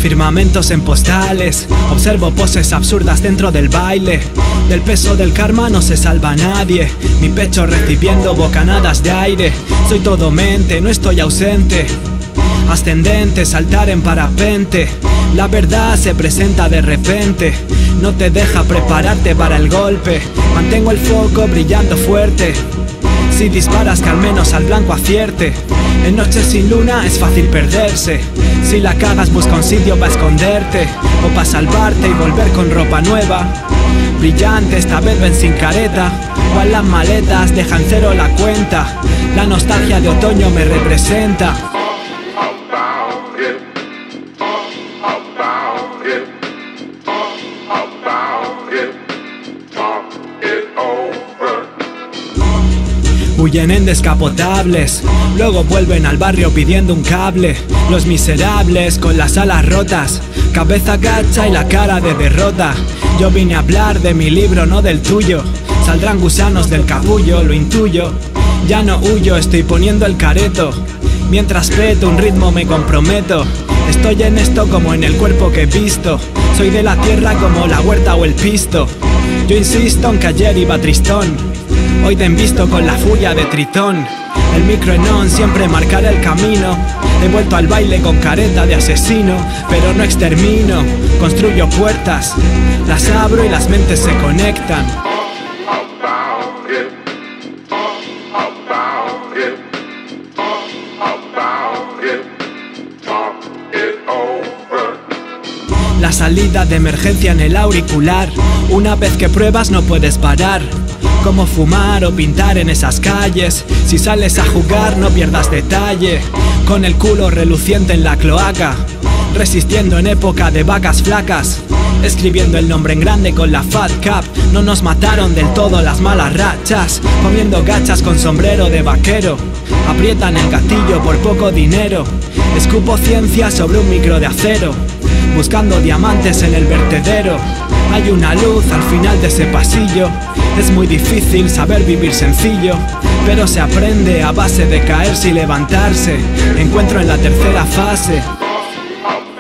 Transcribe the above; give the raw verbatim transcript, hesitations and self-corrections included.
firmamentos en postales. Observo poses absurdas dentro del baile. Del peso del karma no se salva nadie. Mi pecho recibiendo bocanadas de aire. Soy todo mente, no estoy ausente. Ascendente, saltar en parapente. La verdad se presenta de repente. No te deja prepararte para el golpe. Mantengo el foco brillando fuerte. Si disparas que al menos al blanco acierte. En noches sin luna es fácil perderse. Si la cagas busca un sitio para esconderte o para salvarte y volver con ropa nueva. Brillante, esta vez ven sin careta. Cual las maletas dejan cero la cuenta. La nostalgia de otoño me representa. Huyen en descapotables, luego vuelven al barrio pidiendo un cable. Los miserables con las alas rotas, cabeza gacha y la cara de derrota. Yo vine a hablar de mi libro, no del tuyo. Saldrán gusanos del capullo, lo intuyo. Ya no huyo, estoy poniendo el careto. Mientras peto un ritmo me comprometo. Estoy en esto como en el cuerpo que he visto. Soy de la tierra como la huerta o el pisto. Yo insisto en que ayer iba tristón. Hoy te envisto con la furia de Tritón. El micro en on siempre marcará el camino. He vuelto al baile con careta de asesino. Pero no extermino, construyo puertas. Las abro y las mentes se conectan. La salida de emergencia en el auricular. Una vez que pruebas no puedes parar. Como fumar o pintar en esas calles. Si sales a jugar no pierdas detalle. Con el culo reluciente en la cloaca. Resistiendo en época de vacas flacas. Escribiendo el nombre en grande con la Fat Cap. No nos mataron del todo las malas rachas. Comiendo gachas con sombrero de vaquero. Aprietan el gatillo por poco dinero. Escupo ciencia sobre un micro de acero. Buscando diamantes en el vertedero. Hay una luz al final de ese pasillo. Es muy difícil saber vivir sencillo, pero se aprende a base de caerse y levantarse. Encuentro en la tercera fase.